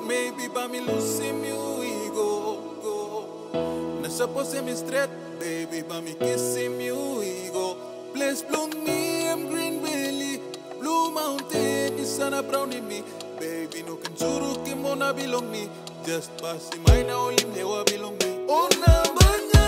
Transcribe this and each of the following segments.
Maybe pa mi lucy mi ego. Nasa po se mi straight, baby pa mi kissy mi ego. Place bloom me, I'm green belly. Blue mountain, isana brown in me. Baby no can churu ki mona belong me. Just pass the mine only me wa belong me. Oh na banya.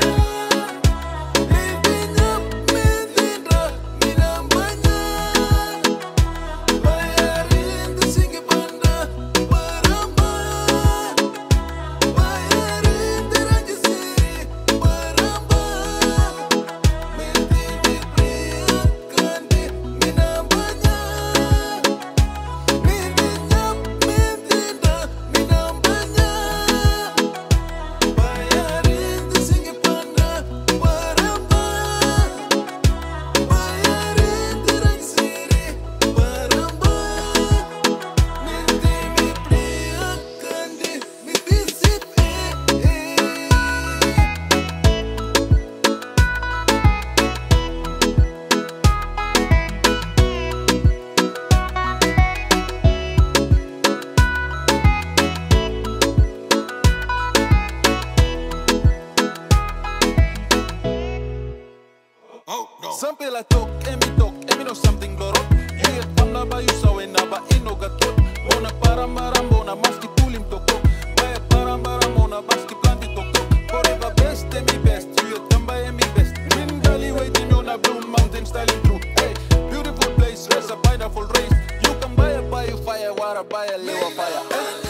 Some people talk, and me know something loro. You get one number, you saw it, naba ino gato. Mona parambaram, mona maski pulim toko. Baya parambaram, mona baski planti toko. Forever best, and me best. You get tamba and me best. Wind valley waiting on a blue mountain styling through. Hey, beautiful place, there's a pineapple race. You can buy a fire, water, buy a liver fire.